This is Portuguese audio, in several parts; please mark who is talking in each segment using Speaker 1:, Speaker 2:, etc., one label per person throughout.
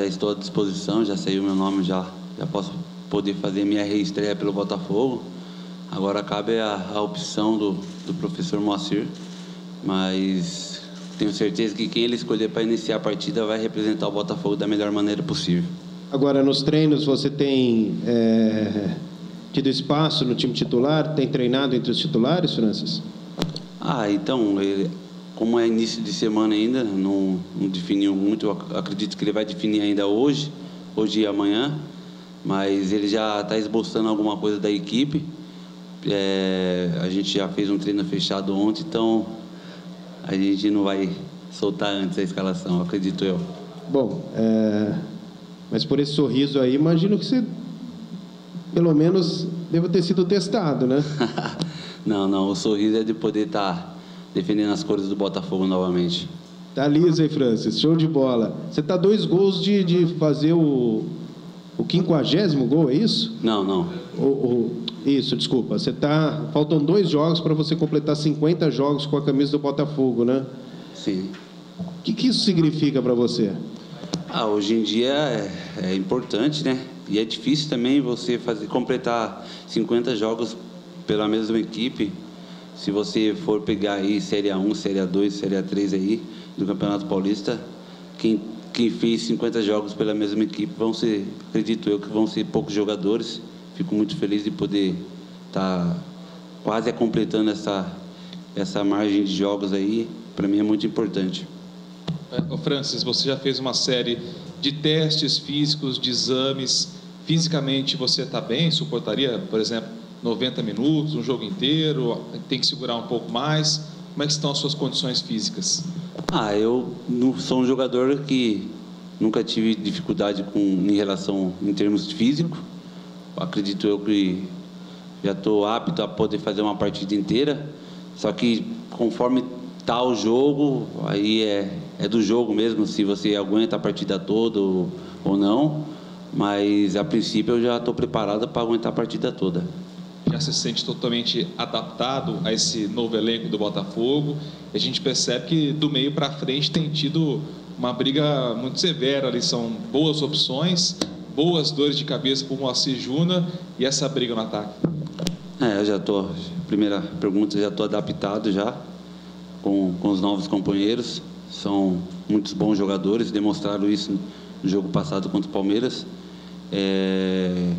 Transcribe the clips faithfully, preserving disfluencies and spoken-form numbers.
Speaker 1: estou à disposição, já saiu meu nome, já, já posso poder fazer minha reestreia pelo Botafogo. Agora cabe a, a opção do, do professor Moacir, mas tenho certeza que quem ele escolher para iniciar a partida vai representar o Botafogo da melhor maneira possível.
Speaker 2: Agora, nos treinos, você tem é, tido espaço no time titular? Tem treinado entre os titulares, Francis?
Speaker 1: Ah, então, ele, como é início de semana ainda, não, não definiu muito, eu acredito que ele vai definir ainda hoje, hoje e amanhã, mas ele já está esboçando alguma coisa da equipe. É, a gente já fez um treino fechado ontem, então a gente não vai soltar antes a escalação, acredito eu.
Speaker 2: Bom, é, mas por esse sorriso aí, imagino que você, pelo menos, deva ter sido testado, né?
Speaker 1: Não, não, o sorriso é de poder estar tá defendendo as cores do Botafogo novamente.
Speaker 2: Tá liso aí, Francis, show de bola. Você tá dois gols de, de fazer o, o quinquagésimo gol, é isso?
Speaker 1: Não, não.
Speaker 2: O, o, isso, desculpa. Você tá, faltam dois jogos para você completar cinquenta jogos com a camisa do Botafogo, né?
Speaker 1: Sim.
Speaker 2: O que, que isso significa para você?
Speaker 1: Ah, hoje em dia é, é importante, né? E é difícil também você fazer, completar cinquenta jogos pela mesma equipe. Se você for pegar aí Série A um, Série A dois, Série A três aí do Campeonato Paulista, quem, quem fez cinquenta jogos pela mesma equipe vão ser, acredito eu, que vão ser poucos jogadores. Fico muito feliz de poder estar tá quase completando essa, essa margem de jogos aí. Para mim é muito importante.
Speaker 3: É, Francis, você já fez uma série de testes físicos, de exames. Fisicamente você está bem? Suportaria, por exemplo, noventa minutos, um jogo inteiro? Tem que segurar um pouco mais? Como é que estão as suas condições físicas?
Speaker 1: Ah, eu não sou um jogador que nunca tive dificuldade com, em relação, em termos físicos. Acredito eu que já estou apto a poder fazer uma partida inteira, só que conforme está o jogo, aí é, é do jogo mesmo, se você aguenta a partida toda ou, ou não, mas a princípio eu já estou preparado para aguentar a partida toda.
Speaker 3: Já se sente totalmente adaptado a esse novo elenco do Botafogo? A gente percebe que do meio para frente tem tido uma briga muito severa ali, são boas opções, boas dores de cabeça para o Moacir Júnior e essa briga no ataque.
Speaker 1: É, eu já estou, primeira pergunta, já estou adaptado já com, com os novos companheiros, são muitos bons jogadores, demonstraram isso no jogo passado contra o Palmeiras. É,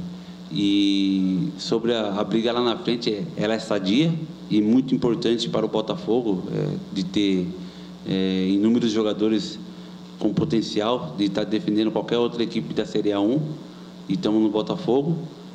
Speaker 1: e sobre a, a briga lá na frente, ela é sadia e muito importante para o Botafogo, é, de ter é, inúmeros jogadores com potencial de estar defendendo qualquer outra equipe da Série A um, e estamos no Botafogo,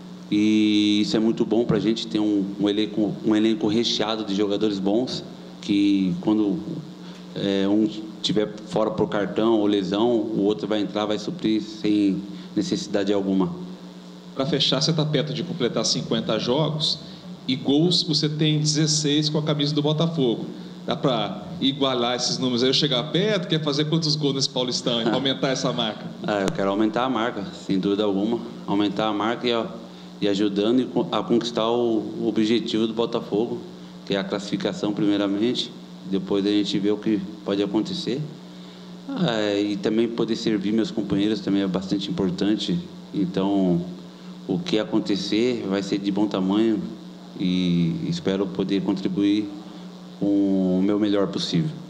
Speaker 1: e isso é muito bom para a gente ter um, um, elenco, um elenco recheado de jogadores bons, que quando é, um estiver fora por cartão ou lesão, o outro vai entrar, vai suprir sem necessidade alguma.
Speaker 3: Para fechar, você está perto de completar cinquenta jogos, e gols você tem dezesseis com a camisa do Botafogo. Dá para igualar esses números aí, eu chegar perto, quer fazer quantos gols nesse Paulistão, e aumentar essa marca?
Speaker 1: Ah, eu quero aumentar a marca, sem dúvida alguma. Aumentar a marca e, e ajudando a conquistar o, o objetivo do Botafogo, que é a classificação primeiramente, depois a gente vê o que pode acontecer. Ah, e também poder servir meus companheiros também é bastante importante. Então, o que acontecer vai ser de bom tamanho e espero poder contribuir com o meu melhor possível.